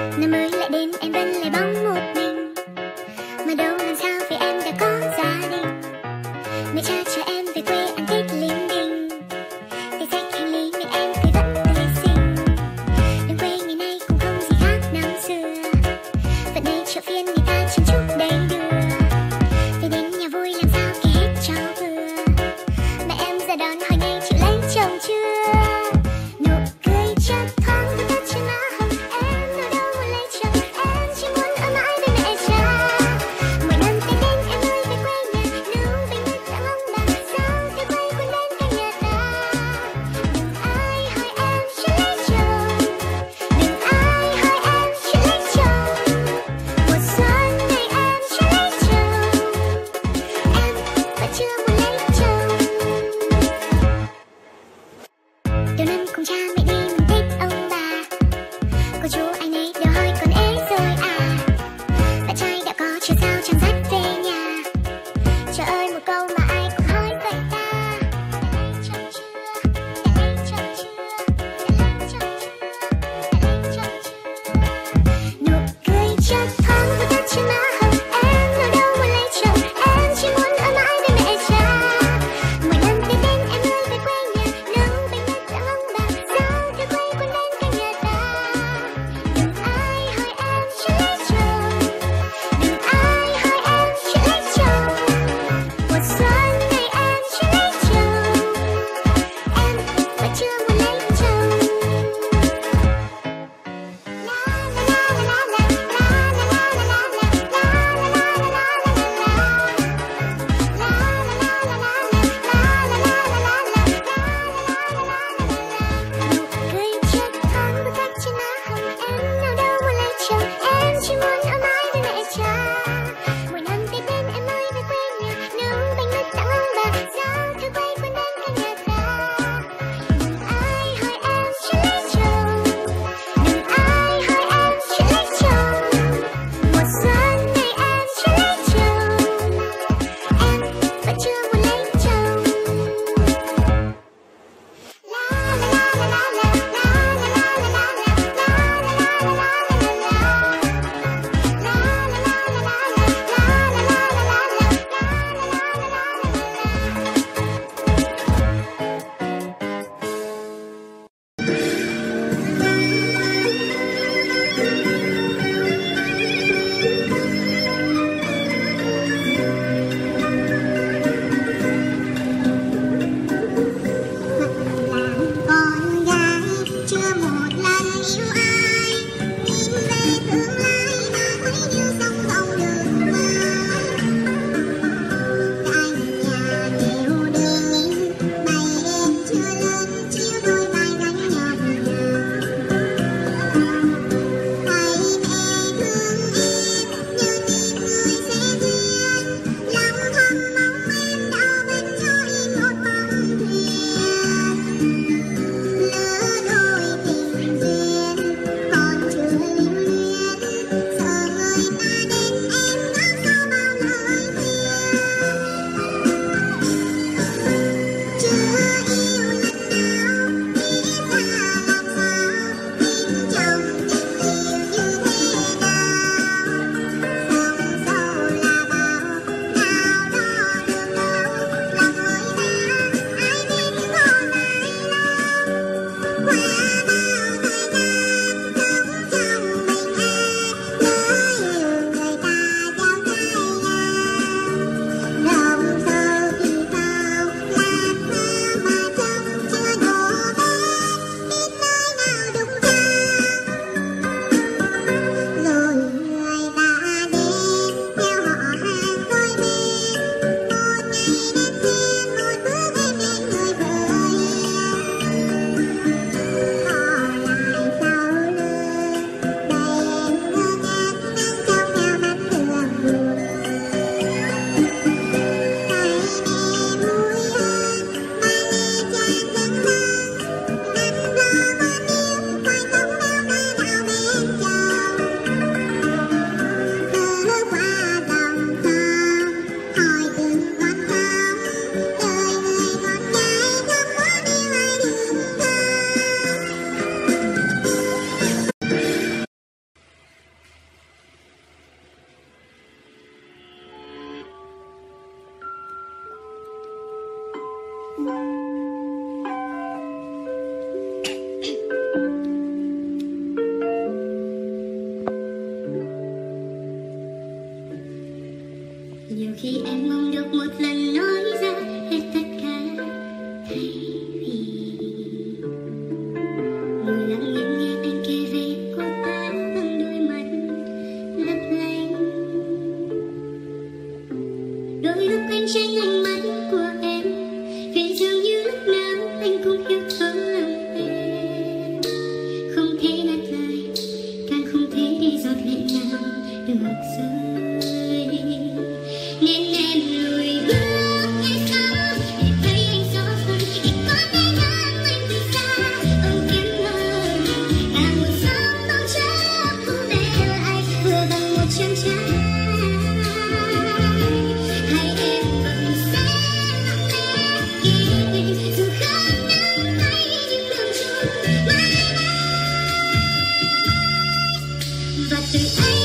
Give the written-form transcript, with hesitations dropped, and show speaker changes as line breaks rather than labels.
Năm mới lại đến em vẫn lại bóng một mình, mà đâu làm sao vì em đã có gia đình. Mẹ cha cho em về quê ăn Tết linh đình, tay xách hành lý nhưng em thì vẫn tươi xinh. Đường quê ngày nay cũng không gì khác năm xưa, vẫn đây chợ phiên người ta chen chúc đầy đưa. Về đến nhà vui làm sao kể hết cho vừa, mẹ em ra đón hỏi ngay chịu lấy chồng chưa. Nụ cười chớp thoáng với tết trên má hồng em, ở đâu muốn lấy chồng em chỉ muốn ở mãi bên mẹ cha. Mỗi năm Tết đến em ơi về quê nhà, nấu bánh mứt tặng ông bà, sao theo quê quên đến cả nhà ta. Đừng ai hỏi em chưa lấy chồng, đừng ai hỏi em chưa lấy chồng. Mùa xuân này em chưa lấy chồng, em vẫn chưa muốn lấy chồng. Đầu năm cùng cha mẹ đi mừng Tết ông bà, cô chú anh ấy đều hỏi con ế rồi à. Bạn trai đã có chưa sao chẳng dắt về nhà, trời ơi một câu mà ai cũng hỏi vậy ta. Đã lấy chồng chưa, đã lấy chồng chưa, đã lấy chồng chưa, đã lấy chồng chưa. Nụ cười chớp thoáng với tết trên má hồng em, ở đâu muốn lấy chồng em chỉ muốn ở mãi bên mẹ cha. Mỗi năm Tết đến em ơi về quê nhà, nấu bánh mứt tặng ông bà, sao theo quê quên đến cả nhà ta. Đừng thì em mong được một lần nói ra hết tất cả. Thay vì ngồi lặng lẽ nghe anh kể về cô ta bằng đôi mắt lấp lánh. Đôi lúc anh tránh ánh mắt của em, vì dường như lúc nào anh cũng hiểu thấu lòng em. Không thể ngắt lời, càng không thể đi giọt lệ nào được rơi, nên em lùi bước ngay sau để thấy anh rõ hơn. Chỉ có thể ngắm anh từ xa, ôm kiếm lời là một giấc mong chờ của về lại vừa bằng một chàng trai. Hai em vẫn sẽ lặng lẽ kỷ niệm dù không nắm tay những đường chung mãi mãi. Và từ anh